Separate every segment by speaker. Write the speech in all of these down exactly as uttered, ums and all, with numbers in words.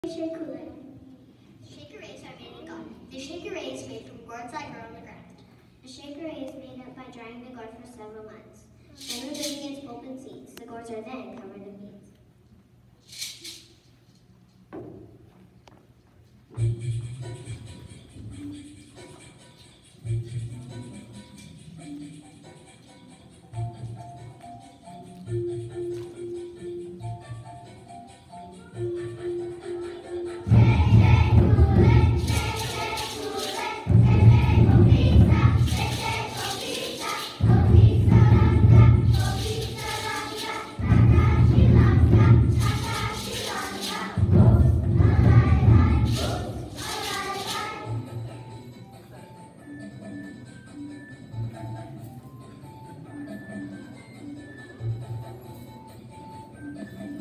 Speaker 1: Shaker-Ray. Shaker-Rays are made in gourd. The Shaker-Ray is made from gourds that grow on the ground. The Shaker-Ray is made up by drying the gourd for several months. Then removing its pulp and seeds, the gourds are then covered in beans.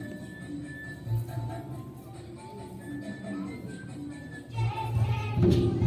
Speaker 1: Thank you.